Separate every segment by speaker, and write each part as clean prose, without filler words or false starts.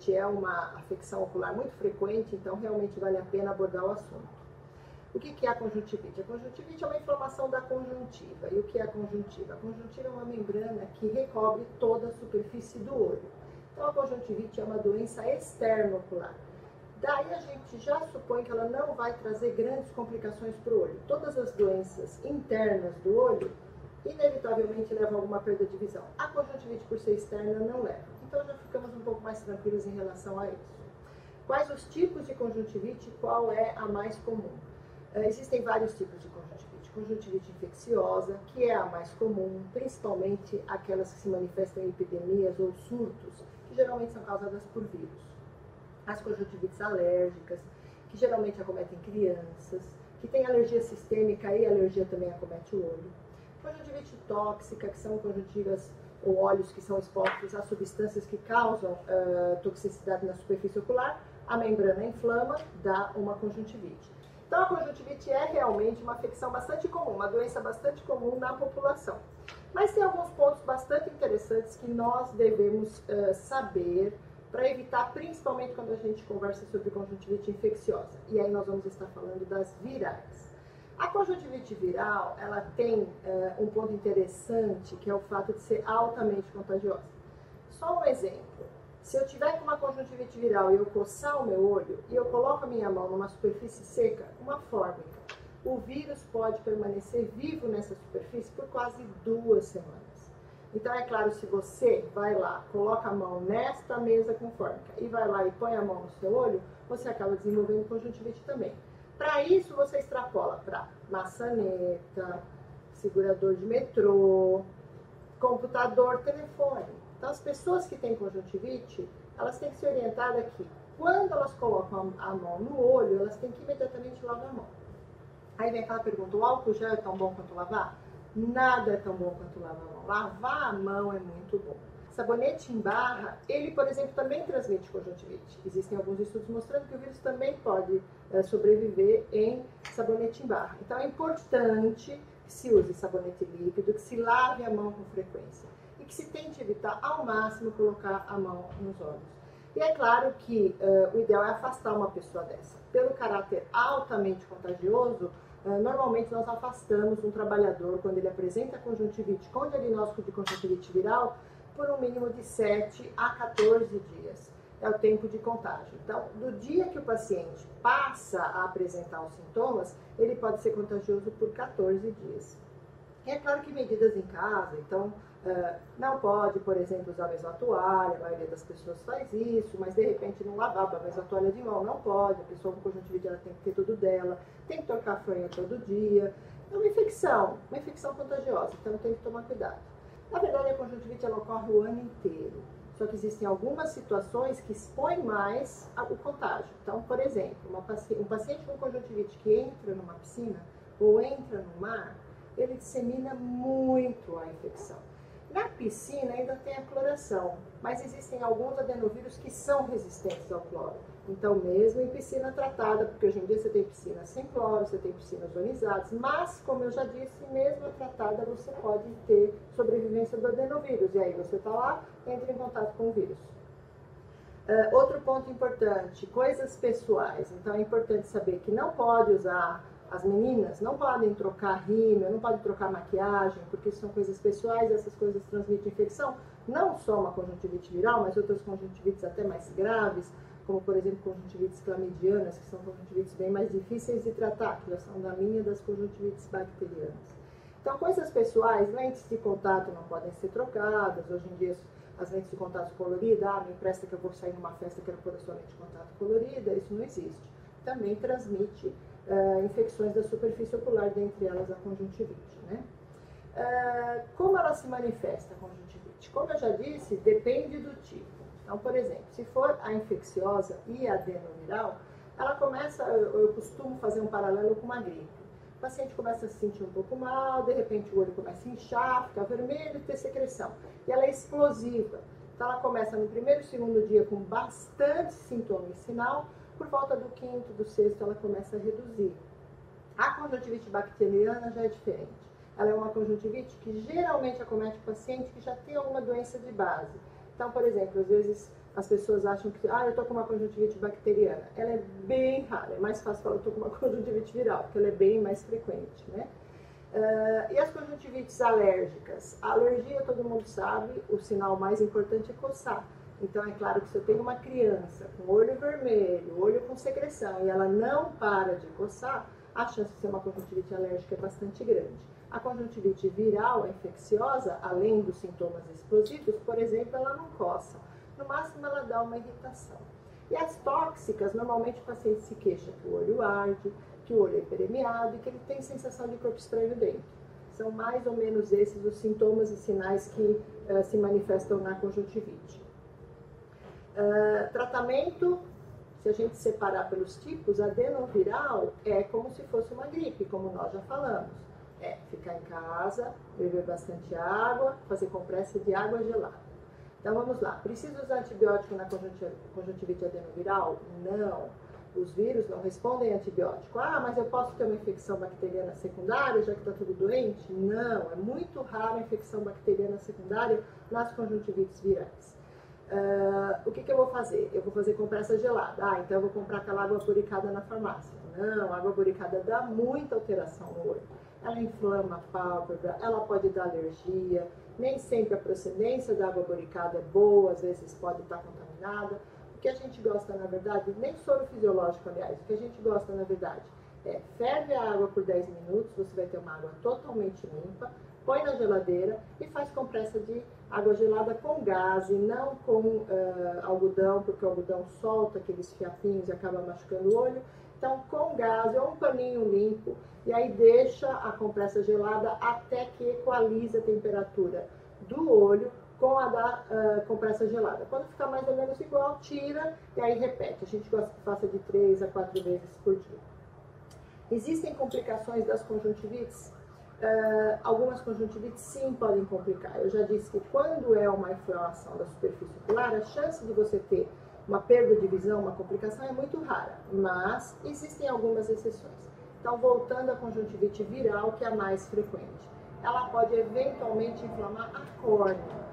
Speaker 1: conjuntivite é uma afecção ocular muito frequente, então realmente vale a pena abordar o assunto. O que é a conjuntivite? A conjuntivite é uma inflamação da conjuntiva. E o que é a conjuntiva? A conjuntiva é uma membrana que recobre toda a superfície do olho. Então a conjuntivite é uma doença externa ocular. Daí a gente já supõe que ela não vai trazer grandes complicações para o olho. Todas as doenças internas do olho inevitavelmente levam a alguma perda de visão. A conjuntivite, por ser externa, não leva. Então já ficamos um pouco mais tranquilos em relação a isso. Quais os tipos de conjuntivite e qual é a mais comum? Existem vários tipos de conjuntivite. Conjuntivite infecciosa, que é a mais comum, principalmente aquelas que se manifestam em epidemias ou surtos, que geralmente são causadas por vírus. As conjuntivites alérgicas, que geralmente acometem crianças, que têm alergia sistêmica e alergia também acomete o olho. Conjuntivite tóxica, que são conjuntivas ou olhos que são expostos a substâncias que causam toxicidade na superfície ocular, a membrana inflama, dá uma conjuntivite. Então a conjuntivite é realmente uma afecção bastante comum, uma doença bastante comum na população. Mas tem alguns pontos bastante interessantes que nós devemos saber para evitar, principalmente quando a gente conversa sobre conjuntivite infecciosa. E aí nós vamos estar falando das virais. A conjuntivite viral, ela tem um ponto interessante, que é o fato de ser altamente contagiosa. Só um exemplo. Se eu tiver com uma conjuntivite viral e eu coçar o meu olho e eu coloco a minha mão numa superfície seca, uma fórmica, o vírus pode permanecer vivo nessa superfície por quase 2 semanas. Então, é claro, se você vai lá, coloca a mão nesta mesa com fórmica e vai lá e põe a mão no seu olho, você acaba desenvolvendo conjuntivite também. Para isso, você extrapola para maçaneta, segurador de metrô, computador, telefone. Então, as pessoas que têm conjuntivite, elas têm que se orientar que quando elas colocam a mão no olho, elas têm que imediatamente lavar a mão. Aí vem aquela pergunta, o álcool gel é tão bom quanto lavar? Nada é tão bom quanto lavar a mão. Lavar a mão é muito bom. Sabonete em barra, ele, por exemplo, também transmite conjuntivite. Existem alguns estudos mostrando que o vírus também pode sobreviver em sabonete em barra. Então, é importante que se use sabonete líquido, que se lave a mão com frequência e que se tente evitar ao máximo colocar a mão nos olhos. E é claro que o ideal é afastar uma pessoa dessa. Pelo caráter altamente contagioso, normalmente nós afastamos um trabalhador quando ele apresenta conjuntivite com diagnóstico de conjuntivite viral por um mínimo de 7 a 14 dias. É o tempo de contágio. Então, do dia que o paciente passa a apresentar os sintomas, ele pode ser contagioso por 14 dias. E é claro que medidas em casa, então, não pode, por exemplo, usar a mesma toalha, a maioria das pessoas faz isso, mas de repente não lavar a mesma toalha de mão, não pode, a pessoa com conjuntivite ela tem que ter tudo dela, tem que trocar a fronha todo dia. É uma infecção contagiosa, então tem que tomar cuidado. Na verdade, a conjuntivite ela ocorre o ano inteiro, só que existem algumas situações que expõem mais o contágio. Então, por exemplo, um paciente com conjuntivite que entra numa piscina ou entra no mar, ele dissemina muito a infecção. Na piscina ainda tem a cloração, mas existem alguns adenovírus que são resistentes ao cloro. Então, mesmo em piscina tratada, porque hoje em dia você tem piscinas sem cloro, você tem piscinas ozonizadas, mas, como eu já disse, mesmo a tratada você pode ter sobrevivência do adenovírus. E aí você está lá, entra em contato com o vírus. Outro ponto importante, coisas pessoais. Então, é importante saber que não pode usar. As meninas não podem trocar rímel, não podem trocar maquiagem, porque são coisas pessoais, essas coisas transmitem infecção. Não só uma conjuntivite viral, mas outras conjuntivites até mais graves, como por exemplo conjuntivites clamidianas, que são conjuntivites bem mais difíceis de tratar, que já são da linha das conjuntivites bacterianas. Então, coisas pessoais, lentes de contato não podem ser trocadas. Hoje em dia, as lentes de contato coloridas, me empresta que eu vou sair numa festa que quero pôr a sua lente de contato colorida, isso não existe. Também transmite infecções da superfície ocular, dentre elas a conjuntivite, né? Como ela se manifesta, a conjuntivite? Como eu já disse, depende do tipo. Então, por exemplo, se for a infecciosa e a adenoviral, ela começa, eu costumo fazer um paralelo com uma gripe. O paciente começa a se sentir um pouco mal, de repente o olho começa a inchar, ficar vermelho e ter secreção. E ela é explosiva. Então, ela começa no primeiro e segundo dia com bastante sintoma e sinal. Por volta do 5º, do 6º, ela começa a reduzir. A conjuntivite bacteriana já é diferente. Ela é uma conjuntivite que geralmente acomete o paciente que já tem alguma doença de base. Então, por exemplo, às vezes as pessoas acham que, eu tô com uma conjuntivite bacteriana. Ela é bem rara, é mais fácil falar, eu tô com uma conjuntivite viral, porque ela é bem mais frequente, né? E as conjuntivites alérgicas? A alergia, todo mundo sabe, o sinal mais importante é coçar. Então, é claro que se eu tenho uma criança com olho vermelho, olho com secreção, e ela não para de coçar, a chance de ser uma conjuntivite alérgica é bastante grande. A conjuntivite viral, a infecciosa, além dos sintomas explosivos, por exemplo, ela não coça. No máximo, ela dá uma irritação. E as tóxicas, normalmente o paciente se queixa que o olho arde, que o olho é hiperemiado e que ele tem sensação de corpo estranho dentro. São mais ou menos esses os sintomas e sinais que se manifestam na conjuntivite. Tratamento, se a gente separar pelos tipos, adenoviral é como se fosse uma gripe, como nós já falamos. É ficar em casa, beber bastante água, fazer compressa de água gelada. Então vamos lá, precisa usar antibiótico na conjuntivite adenoviral? Não. Os vírus não respondem a antibiótico. Mas eu posso ter uma infecção bacteriana secundária, já que está tudo doente? Não, é muito raro a infecção bacteriana secundária nas conjuntivites virais. O que eu vou fazer? Eu vou fazer compressa gelada. Então eu vou comprar aquela água boricada na farmácia. Não, a água boricada dá muita alteração no olho. Ela inflama a pálpebra, ela pode dar alergia, nem sempre a procedência da água boricada é boa, às vezes pode estar contaminada. O que a gente gosta, na verdade, nem soro fisiológico, aliás, o que a gente gosta, na verdade, é ferve a água por 10 minutos, você vai ter uma água totalmente limpa, põe na geladeira e faz compressa de água gelada com gás e não com algodão, porque o algodão solta aqueles fiapinhos e acaba machucando o olho. Então, com gás ou um paninho limpo, e aí deixa a compressa gelada até que equalize a temperatura do olho com a da compressa gelada. Quando ficar mais ou menos igual, tira e aí repete. A gente gosta que faça de 3 a 4 vezes por dia. Existem complicações das conjuntivites? Algumas conjuntivites sim podem complicar. Eu já disse que quando é uma inflamação da superfície ocular, a chance de você ter uma perda de visão, uma complicação é muito rara, mas existem algumas exceções. Então, voltando à conjuntivite viral, que é a mais frequente, ela pode eventualmente inflamar a córnea.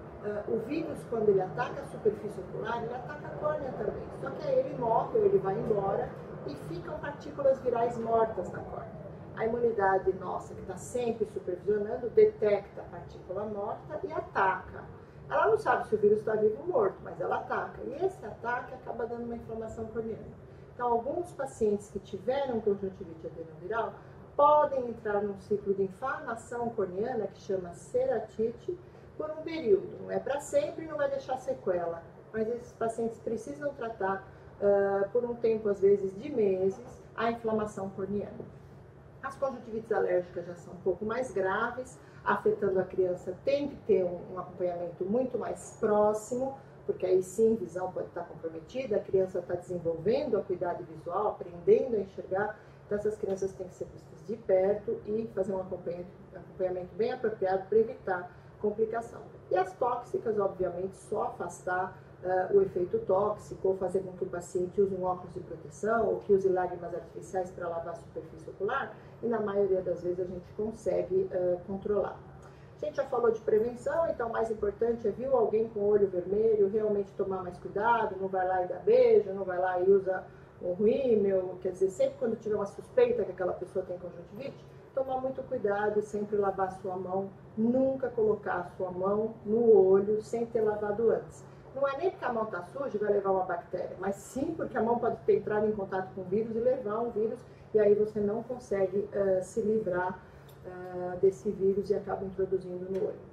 Speaker 1: O vírus, quando ele ataca a superfície ocular, ele ataca a córnea também. Só que aí ele morre ou ele vai embora e ficam partículas virais mortas na córnea. A imunidade nossa, que está sempre supervisionando, detecta a partícula morta e ataca. Ela não sabe se o vírus está vivo ou morto, mas ela ataca. E esse ataque acaba dando uma inflamação corneana. Então, alguns pacientes que tiveram conjuntivite adenoviral podem entrar num ciclo de inflamação corneana, que chama ceratite, por um período. Não é para sempre e não vai deixar sequela. Mas esses pacientes precisam tratar por um tempo, às vezes de meses, a inflamação corneana. As conjuntivites alérgicas já são um pouco mais graves, afetando a criança, tem que ter um acompanhamento muito mais próximo, porque aí sim a visão pode estar comprometida, a criança está desenvolvendo a acuidade visual, aprendendo a enxergar, então essas crianças têm que ser vistas de perto e fazer um acompanhamento bem apropriado para evitar complicação. E as tóxicas, obviamente, só afastar o efeito tóxico ou fazer com que o paciente use um óculos de proteção ou que use lágrimas artificiais para lavar a superfície ocular e na maioria das vezes a gente consegue controlar. A gente já falou de prevenção, então o mais importante é, viu alguém com olho vermelho, realmente tomar mais cuidado, não vai lá e dá beijo, não vai lá e usa um rímel, quer dizer, sempre quando tiver uma suspeita que aquela pessoa tem conjuntivite, tomar muito cuidado e sempre lavar a sua mão, nunca colocar a sua mão no olho sem ter lavado antes. Não é nem porque a mão está suja e vai levar uma bactéria, mas sim porque a mão pode ter entrado em contato com o vírus e levar um vírus, e aí você não consegue se livrar desse vírus e acaba introduzindo no olho.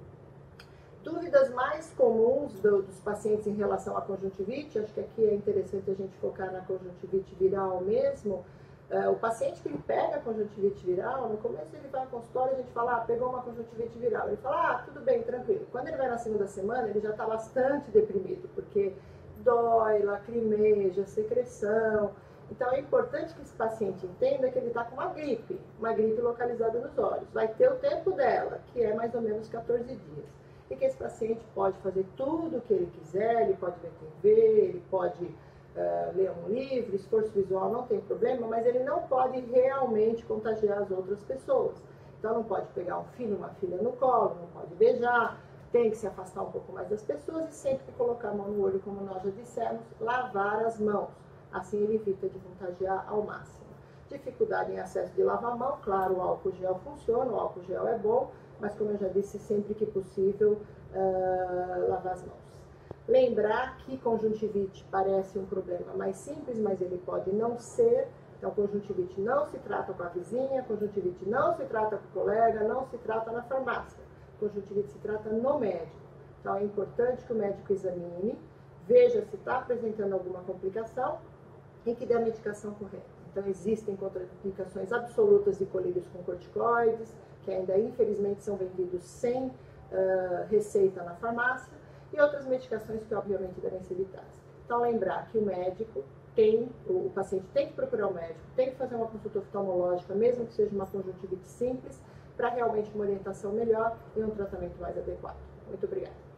Speaker 1: Dúvidas mais comuns dos pacientes em relação à conjuntivite, acho que aqui é interessante a gente focar na conjuntivite viral mesmo. O paciente que ele pega a conjuntivite viral, no começo ele vai ao consultório e a gente fala, pegou uma conjuntivite viral. Ele fala, tudo bem, tranquilo. Quando ele vai na segunda semana, ele já está bastante deprimido, porque dói, lacrimeja, secreção. Então é importante que esse paciente entenda que ele está com uma gripe localizada nos olhos. Vai ter o tempo dela, que é mais ou menos 14 dias. E que esse paciente pode fazer tudo o que ele quiser, ele pode ver TV, ele pode ler um livro, esforço visual não tem problema, mas ele não pode realmente contagiar as outras pessoas. Então não pode pegar um filho, uma filha no colo, não pode beijar, tem que se afastar um pouco mais das pessoas e sempre que colocar a mão no olho, como nós já dissemos, lavar as mãos. Assim ele evita de contagiar ao máximo. Dificuldade em acesso de lavar a mão, claro, o álcool gel funciona, o álcool gel é bom, mas como eu já disse, sempre que possível, lavar as mãos. Lembrar que conjuntivite parece um problema mais simples, mas ele pode não ser. Então, conjuntivite não se trata com a vizinha, conjuntivite não se trata com o colega, não se trata na farmácia. Conjuntivite se trata no médico. Então, é importante que o médico examine, veja se está apresentando alguma complicação e que dê a medicação correta. Então, existem contraindicações absolutas de colírios com corticoides, que ainda infelizmente são vendidos sem receita na farmácia, e outras medicações que obviamente devem ser evitadas. Então, lembrar que o paciente tem que procurar o médico, tem que fazer uma consulta oftalmológica, mesmo que seja uma conjuntivite simples, para realmente uma orientação melhor e um tratamento mais adequado. Muito obrigada.